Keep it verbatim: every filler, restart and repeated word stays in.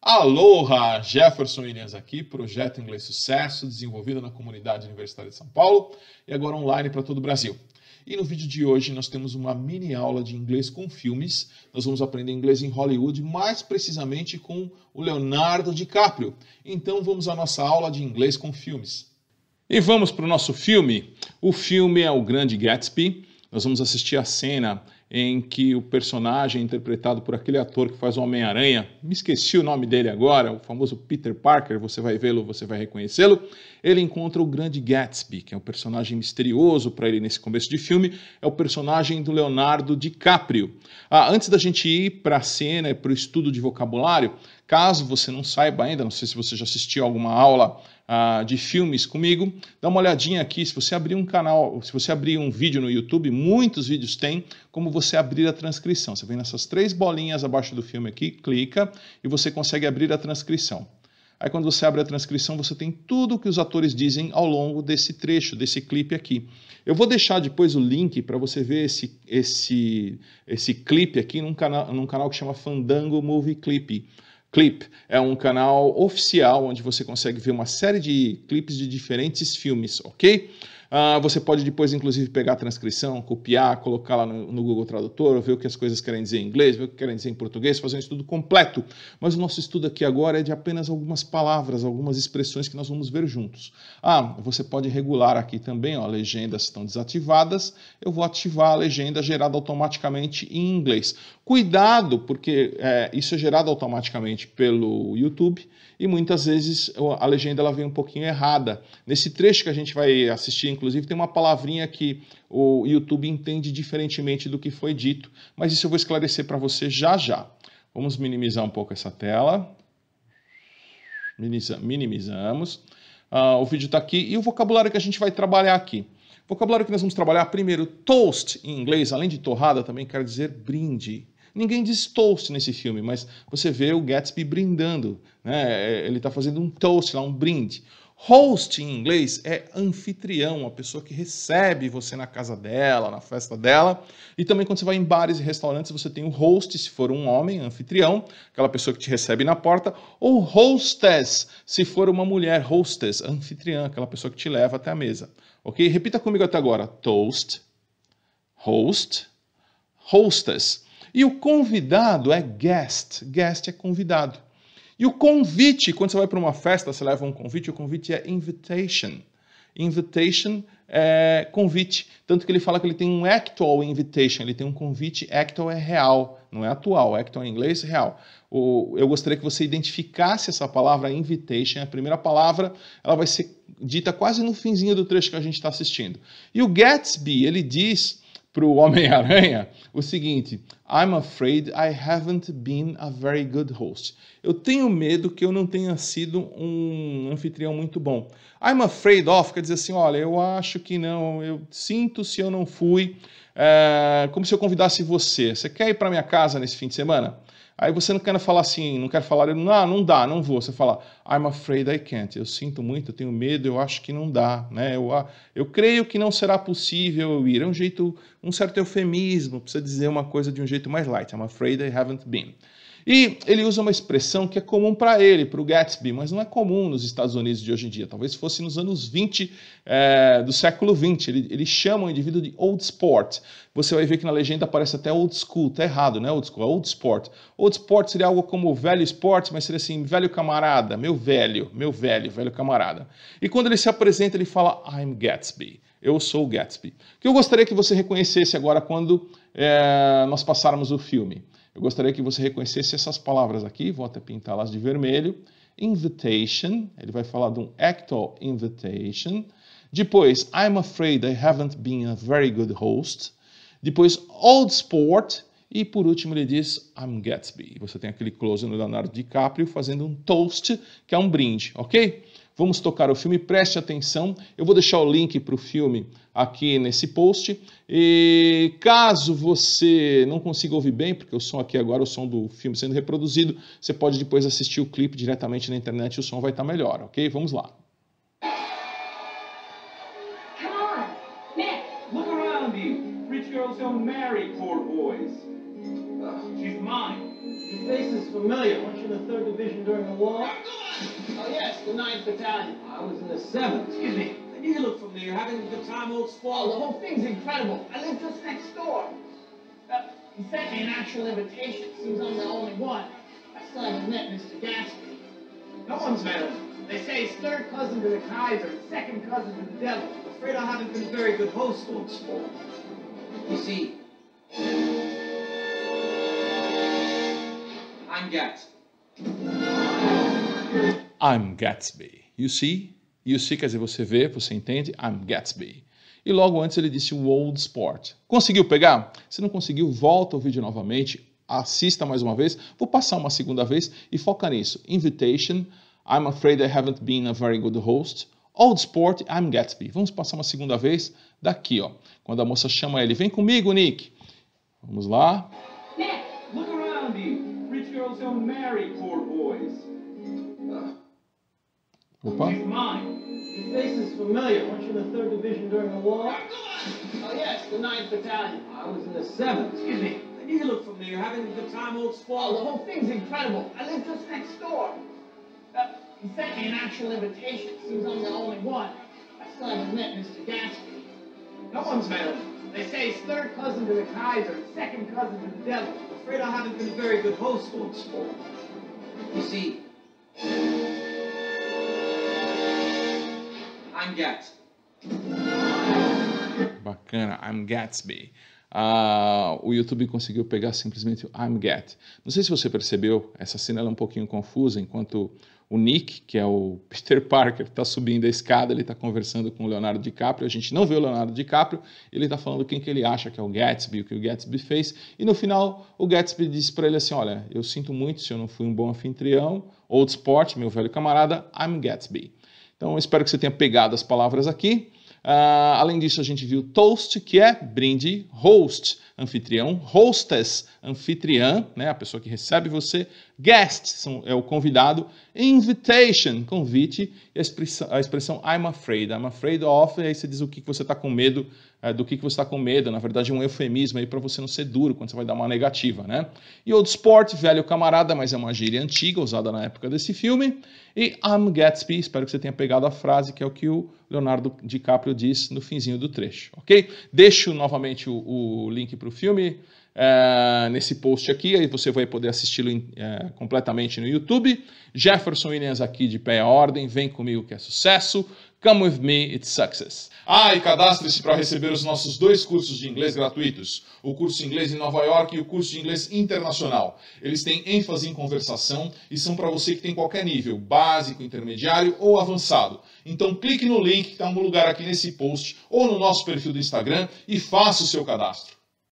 Aloha! Jefferson Williams aqui, Projeto Inglês Sucesso, desenvolvido na comunidade universitária de São Paulo e agora online para todo o Brasil. E no vídeo de hoje nós temos uma mini aula de inglês com filmes. Nós vamos aprender inglês em Hollywood, mais precisamente com o Leonardo DiCaprio. Então vamos à nossa aula de inglês com filmes. E vamos para o nosso filme. O filme é O Grande Gatsby. Nós vamos assistir a cena em que o personagem interpretado por aquele ator que faz o Homem-Aranha, me esqueci o nome dele agora, o famoso Peter Parker, você vai vê-lo, você vai reconhecê-lo, ele encontra o Grande Gatsby, que é um personagem misterioso para ele nesse começo de filme, é o personagem do Leonardo DiCaprio. Ah, antes da gente ir para a cena e para o estudo de vocabulário, caso você não saiba ainda, não sei se você já assistiu alguma aula Uh, de filmes comigo, dá uma olhadinha aqui, se você abrir um canal, se você abrir um vídeo no YouTube, muitos vídeos têm como você abrir a transcrição. Você vem nessas três bolinhas abaixo do filme aqui, clica e você consegue abrir a transcrição. Aí quando você abre a transcrição, você tem tudo o que os atores dizem ao longo desse trecho, desse clipe aqui. Eu vou deixar depois o link para você ver esse, esse, esse clipe aqui num canal, num canal que chama Fandango Movie Clip. Clip é um canal oficial onde você consegue ver uma série de clipes de diferentes filmes, ok? Uh, você pode depois, inclusive, pegar a transcrição, copiar, colocar lá no, no Google Tradutor, ver o que as coisas querem dizer em inglês, ver o que querem dizer em português, fazer um estudo completo. Mas o nosso estudo aqui agora é de apenas algumas palavras, algumas expressões que nós vamos ver juntos. Ah, você pode regular aqui também, ó, legendas estão desativadas, eu vou ativar a legenda gerada automaticamente em inglês. Cuidado, porque é, isso é gerado automaticamente pelo YouTube e muitas vezes a legenda ela vem um pouquinho errada. Nesse trecho que a gente vai assistir, inclusive, tem uma palavrinha que o YouTube entende diferentemente do que foi dito, mas isso eu vou esclarecer para você já já. Vamos minimizar um pouco essa tela. Minimiza, minimizamos. Uh, o vídeo está aqui e o vocabulário que a gente vai trabalhar aqui. O vocabulário que nós vamos trabalhar primeiro, toast em inglês, além de torrada, também quer dizer brinde. Ninguém diz toast nesse filme, mas você vê o Gatsby brindando, né? Ele está fazendo um toast lá, um brinde. Host em inglês é anfitrião, a pessoa que recebe você na casa dela, na festa dela. E também quando você vai em bares e restaurantes, você tem o host, se for um homem, anfitrião, aquela pessoa que te recebe na porta, ou hostess, se for uma mulher, hostess, anfitriã, aquela pessoa que te leva até a mesa. Ok? Repita comigo até agora. Toast, host, hostess. E o convidado é guest. Guest é convidado. E o convite, quando você vai para uma festa, você leva um convite, o convite é invitation. Invitation é convite. Tanto que ele fala que ele tem um actual invitation, ele tem um convite, actual é real, não é atual, actual em inglês é real. O, eu gostaria que você identificasse essa palavra invitation, a primeira palavra, ela vai ser dita quase no finzinho do trecho que a gente está assistindo. E o Gatsby, ele diz para o Homem-Aranha o seguinte: I'm afraid I haven't been a very good host. Eu tenho medo que eu não tenha sido um anfitrião muito bom. I'm afraid of quer dizer assim, olha, eu acho que não, eu sinto se eu não fui, é, como se eu convidasse você. Você quer ir para minha casa nesse fim de semana? Aí você não quer falar assim, não quer falar, não, não dá, não vou. Você fala, I'm afraid I can't. Eu sinto muito, eu tenho medo, eu acho que não dá, né? Eu, eu creio que não será possível eu ir. É um jeito, um certo eufemismo, precisa dizer uma coisa de um jeito mais light. I'm afraid I haven't been. E ele usa uma expressão que é comum para ele, para o Gatsby, mas não é comum nos Estados Unidos de hoje em dia. Talvez fosse nos anos vinte é, do século vinte. Ele, ele chama o indivíduo de old sport. Você vai ver que na legenda aparece até old school. Tá errado, né? Old school, é old sport. Old sport seria algo como velho esporte, mas seria assim, velho camarada, meu velho, meu velho, velho camarada. E quando ele se apresenta, ele fala, I'm Gatsby. Eu sou o Gatsby. O que eu gostaria que você reconhecesse agora quando é, nós passarmos o filme. Eu gostaria que você reconhecesse essas palavras aqui, vou até pintá-las de vermelho. Invitation, ele vai falar de um actual invitation. Depois, I'm afraid I haven't been a very good host. Depois, old sport. E por último ele diz, I'm Gatsby. Você tem aquele close no Leonardo DiCaprio fazendo um toast, que é um brinde, ok? Vamos tocar o filme, preste atenção. Eu vou deixar o link para o filme aqui nesse post. E caso você não consiga ouvir bem, porque o som aqui agora, o som do filme sendo reproduzido, você pode depois assistir o clipe diretamente na internet e o som vai estar melhor, ok? Vamos lá. Come on, Nick. Look around you. Rich girls don't marry poor boys. She's mine. Your face is familiar. Weren't you in the third division during the war? Oh, yes, the ninth Battalion. I was in the seventh. Excuse me. You look familiar. Having a good time, old sport? Oh, the whole thing's incredible. I live just next door. Uh, he sent me an actual invitation. Seems I'm the only one. I still haven't met Mister Gatsby. No one's met him. They say he's third cousin to the Kaiser and second cousin to the devil. I'm afraid I haven't been a very good host, old sport. You see, I'm Gatsby. I'm Gatsby. You see? You see quer dizer você vê, você entende? I'm Gatsby. E logo antes ele disse o Old Sport. Conseguiu pegar? Se não conseguiu, volta o vídeo novamente, assista mais uma vez. Vou passar uma segunda vez e foca nisso. Invitation, I'm afraid I haven't been a very good host. Old Sport, I'm Gatsby. Vamos passar uma segunda vez daqui, ó. Quando a moça chama ele, vem comigo, Nick. Vamos lá. Nick, Look around you. Rich girls don't marry poor boys. Opa. He's mine. Your face is familiar. Weren't you in the third Division during the war? Oh, yes, the ninth Battalion. I was in the seventh. Excuse me. You look familiar. Having a good time, old sport? Oh, the whole thing's incredible. I live just next door. Uh, he sent me an actual invitation. Seems I'm the only one. I still haven't met Mister Gatsby. No one's met him. They say he's third cousin to the Kaiser and second cousin to the devil. I'm afraid I haven't been a very good host, old sport. You see, I'm Gatsby. Bacana, I'm Gatsby. Ah, o YouTube conseguiu pegar simplesmente o I'm Gat. Não sei se você percebeu, essa cena ela é um pouquinho confusa, enquanto o Nick, que é o Peter Parker, está subindo a escada, ele está conversando com o Leonardo DiCaprio, a gente não vê o Leonardo DiCaprio, ele está falando quem que ele acha que é o Gatsby, o que o Gatsby fez, e no final o Gatsby disse para ele assim, olha, eu sinto muito se eu não fui um bom anfitrião, Old Sport, meu velho camarada, I'm Gatsby. Então, eu espero que você tenha pegado as palavras aqui. Uh, além disso, a gente viu toast, que é brinde, host, anfitrião, hostess, anfitriã, né, a pessoa que recebe você, guest, são, é o convidado, invitation, convite, e a expressão, a expressão I'm afraid, I'm afraid of, e aí você diz o que, que você está com medo, é, do que, que você está com medo, na verdade é um eufemismo aí para você não ser duro quando você vai dar uma negativa, né? E Old Sport, velho camarada, mas é uma gíria antiga, usada na época desse filme, e I'm Gatsby, espero que você tenha pegado a frase, que é o que o Leonardo DiCaprio diz no finzinho do trecho, ok? Deixo novamente o, o link para o filme é, nesse post aqui, aí você vai poder assisti-lo é, completamente no YouTube. Jefferson Williams aqui de pé à ordem, vem comigo que é sucesso. Come with me, it's success. Ah, e cadastre-se para receber os nossos dois cursos de inglês gratuitos. O curso de inglês em Nova York e o curso de inglês internacional. Eles têm ênfase em conversação e são para você que tem qualquer nível, básico, intermediário ou avançado. Então clique no link que está em algum lugar aqui nesse post ou no nosso perfil do Instagram e faça o seu cadastro.